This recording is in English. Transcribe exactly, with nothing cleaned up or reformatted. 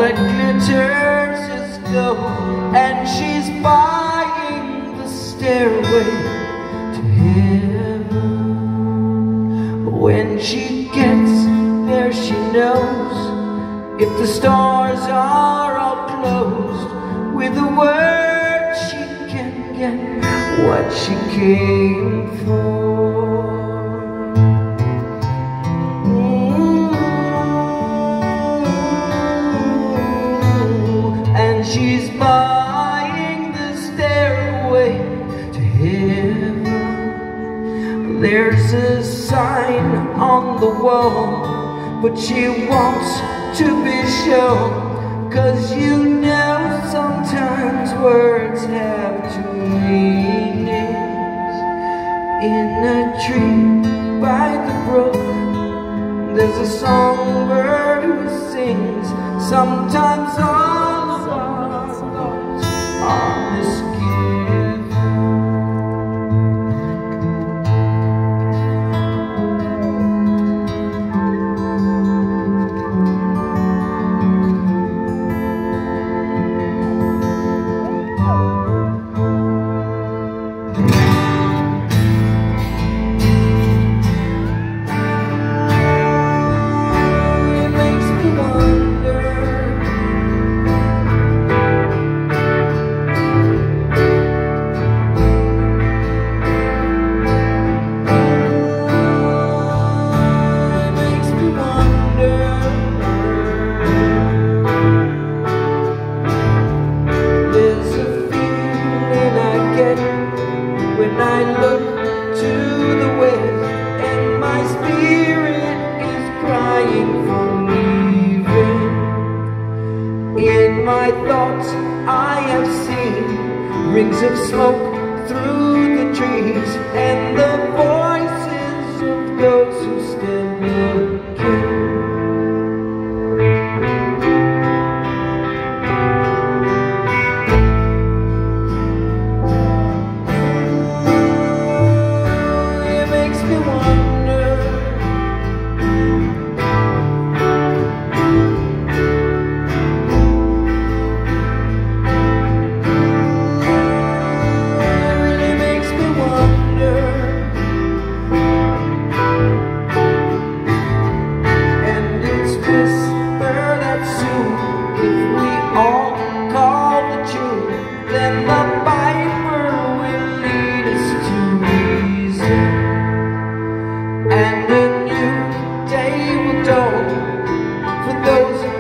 that glitters is gold, and she's buying the stairway to heaven. When she gets there, she knows if the stars are all closed, with a word she can get what she came for. She's buying the stairway to heaven. There's a sign on the wall, but she wants to be shown, 'cause you know sometimes words have two meanings. In a tree by the brook, there's a songbird who sings. Sometimes all are misgiven. It makes me wonder. When I look to the west, and my spirit is crying for leaving. In my thoughts I have seen rings of smoke through the trees, and the voices of those who stand looking. And a new day will dawn for those